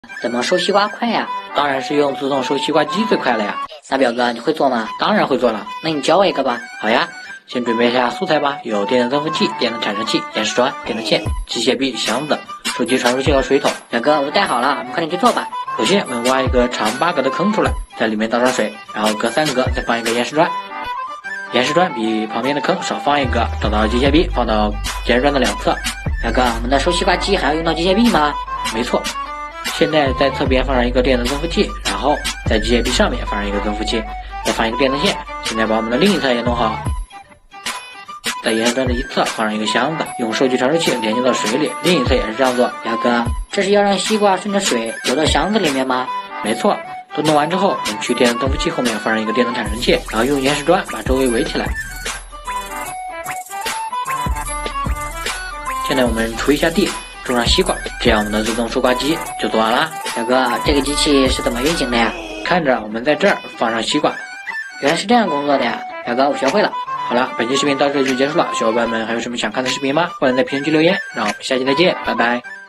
怎么收西瓜快呀？ 当然是用自动收西瓜机最快了呀。 那表哥你会做吗？ 当然会做了。 那你教我一个吧。 好呀，先准备一下素材吧，有电子增幅器、电子产生器、延时砖、电子线、机械臂、箱子、手机传输器和水桶。 表哥，我都带好了，我们快点去做吧。 首先，我们挖一个长8格的坑出来，在里面倒上水，然后隔3格再放一个延时砖。延时砖比旁边的坑少放一个，找到机械臂放到延时砖的两侧。 表哥，我们的收西瓜机还要用到机械臂吗？ 没错。现在在侧边放上一个电子增幅器，然后在机械臂上面放上一个增幅器，再放一个电子线。现在把我们的另一侧也弄好，在延时砖的一侧放上一个箱子，用数据传输器连接到水里，另一侧也是这样做。 表哥，这是要让西瓜顺着水流到箱子里面吗？ 没错。都弄完之后，我们去电子增幅器后面放上一个电子产生器，然后用延时砖把周围围起来。现在我们锄一下地，种上西瓜，这样我们的自动收瓜机就做完了。 表哥，这个机器是怎么运行的呀？ 看着，我们在这儿放上西瓜。 原来是这样工作的呀。表哥，我学会了。 好了，本期视频到这里就结束了。小伙伴们还有什么想看的视频吗？欢迎在评论区留言。让我们下期再见，拜拜。